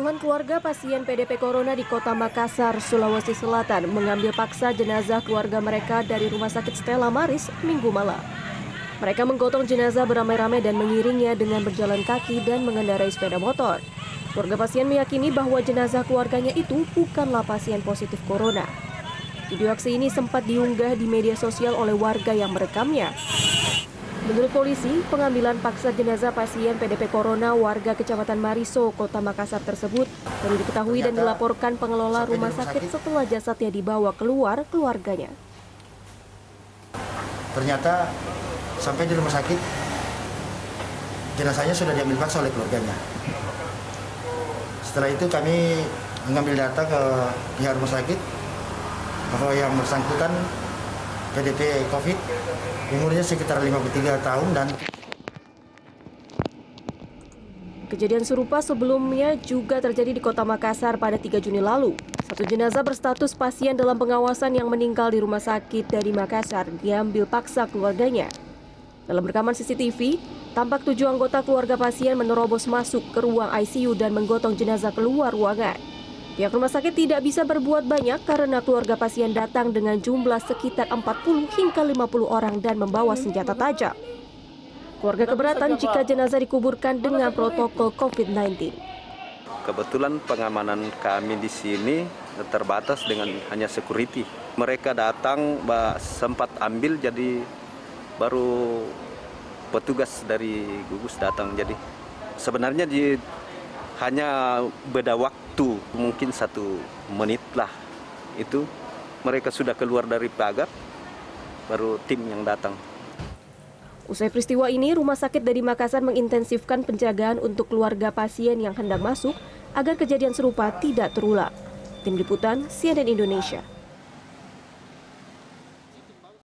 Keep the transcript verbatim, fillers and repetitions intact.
Puluhan keluarga pasien P D P Corona di Kota Makassar, Sulawesi Selatan mengambil paksa jenazah keluarga mereka dari Rumah Sakit Stella Maris Minggu malam. Mereka menggotong jenazah beramai-ramai dan mengiringnya dengan berjalan kaki dan mengendarai sepeda motor. Keluarga pasien meyakini bahwa jenazah keluarganya itu bukanlah pasien positif corona. Video aksi ini sempat diunggah di media sosial oleh warga yang merekamnya. Menurut polisi, pengambilan paksa jenazah pasien P D P Corona warga Kecamatan Mariso, Kota Makassar tersebut baru diketahui dan dilaporkan pengelola rumah sakit setelah jasadnya dibawa keluar keluarganya. Ternyata sampai di rumah sakit, jenazahnya sudah diambil paksa oleh keluarganya. Setelah itu kami mengambil data ke pihak rumah sakit bahwa yang bersangkutan P D P COVID, umurnya sekitar lima puluh tiga tahun dan Kejadian serupa sebelumnya juga terjadi di Kota Makassar pada tiga Juni lalu. Satu jenazah berstatus pasien dalam pengawasan yang meninggal di rumah sakit dari Makassar diambil paksa keluarganya. Dalam rekaman C C T V, tampak tujuh anggota keluarga pasien menerobos masuk ke ruang I C U dan menggotong jenazah keluar ruangan. Pihak rumah sakit tidak bisa berbuat banyak karena keluarga pasien datang dengan jumlah sekitar empat puluh hingga lima puluh orang dan membawa senjata tajam. Keluarga keberatan jika jenazah dikuburkan dengan protokol COVID sembilan belas. Kebetulan pengamanan kami di sini terbatas dengan hanya security. Mereka datang sempat ambil, jadi baru petugas dari gugus datang. Jadi sebenarnya di hanya beda waktu, mungkin satu menit lah. Itu mereka sudah keluar dari pagar, baru tim yang datang. Usai peristiwa ini, Rumah Sakit dari Makassar mengintensifkan penjagaan untuk keluarga pasien yang hendak masuk agar kejadian serupa tidak terulang. Tim Liputan C N N Indonesia.